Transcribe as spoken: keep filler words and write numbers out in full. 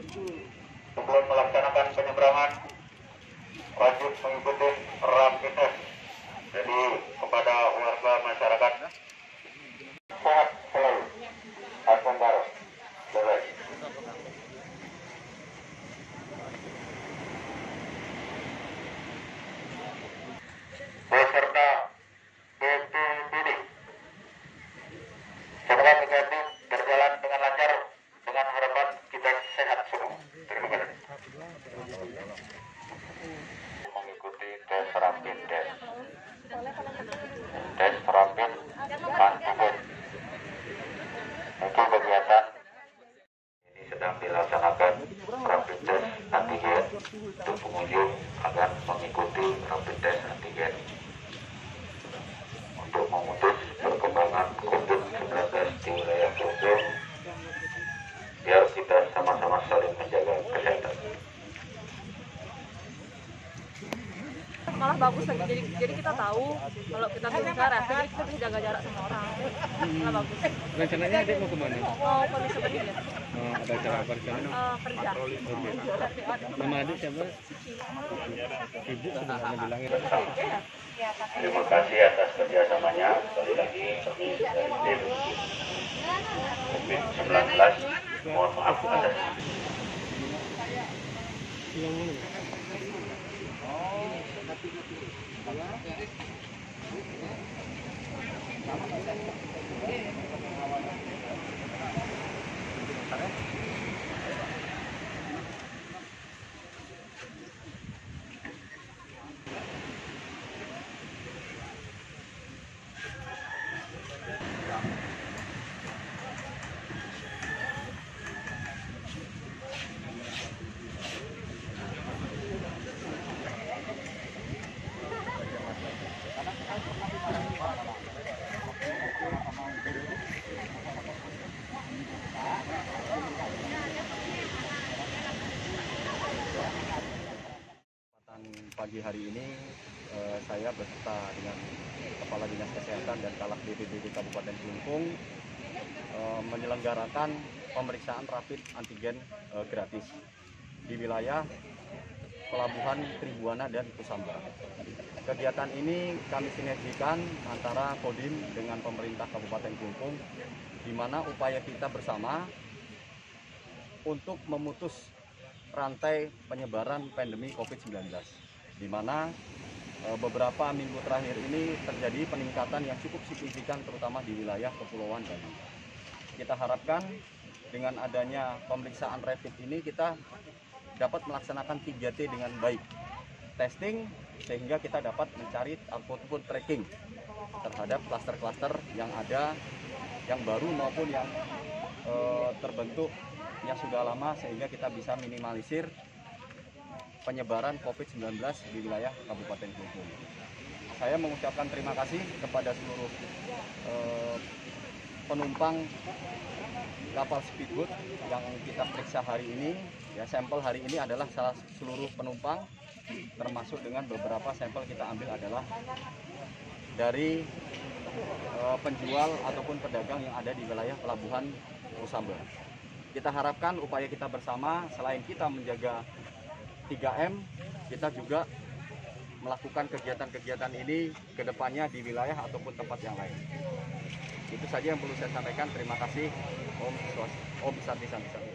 Sebelum melaksanakan penyeberangan, wajib mengikuti rapid test. Jadi kepada warga masyarakat sehat selalu. Asmendaro, boleh. Beserta B P B D. Semoga kegiatan berjalan dengan lancar dengan harapan kita sehat semua. Terima kasih. Mengikuti tes rapid test. Tes rapid antigen. Untuk kegiatan ini sedang dilaksanakan rapid test antigen untuk pengunjung akan mengikuti rapid test antigen untuk memutus perkembangan covid sembilan belas di wilayah Kelungkung biar kita sama-sama saling menjaga kesehatan. Malah bagus lagi, jadi jadi kita tahu kalau kita bisa rapid, jadi kita bisa jaga jarak sama orang. Malah bagus. Rencananya adik mau kemana? Mau ke Nusa Penida. Oh, ada acara apa di sana? Uh, kerja. Nama adik siapa? Ibu sebenarnya bilangnya. Terima kasih atas kerjasamanya. Sekali lagi kami dari tim covid sembilan belas mohon maaf atas. Pagi hari ini eh, saya beserta dengan Kepala Dinas Kesehatan dan Kalak B P B D Kabupaten Kelungkung eh, menyelenggarakan pemeriksaan rapid antigen eh, gratis di wilayah Pelabuhan Tribuana dan Kusamba. Kegiatan ini kami sinergikan antara Kodim dengan pemerintah Kabupaten Kelungkung, di mana upaya kita bersama untuk memutus rantai penyebaran pandemi covid sembilan belas. Di mana e, beberapa minggu terakhir ini terjadi peningkatan yang cukup signifikan terutama di wilayah Kepulauan Bali. Kita harapkan dengan adanya pemeriksaan rapid ini kita dapat melaksanakan tiga T dengan baik. Testing sehingga kita dapat mencari ataupun tracking terhadap klaster-klaster yang ada, yang baru maupun yang e, terbentuk yang sudah lama, sehingga kita bisa minimalisir penyebaran covid sembilan belas di wilayah Kabupaten Kelungkung. Saya mengucapkan terima kasih kepada seluruh eh, penumpang kapal speedboat yang kita periksa hari ini. Ya, sampel hari ini adalah salah seluruh penumpang, termasuk dengan beberapa sampel kita ambil adalah dari eh, penjual ataupun pedagang yang ada di wilayah Pelabuhan Kusamba. Kita harapkan upaya kita bersama, selain kita menjaga tiga M, kita juga melakukan kegiatan-kegiatan ini ke depannya di wilayah ataupun tempat yang lain. Itu saja yang perlu saya sampaikan. Terima kasih. Om Swastiastu. Om Santi Santi.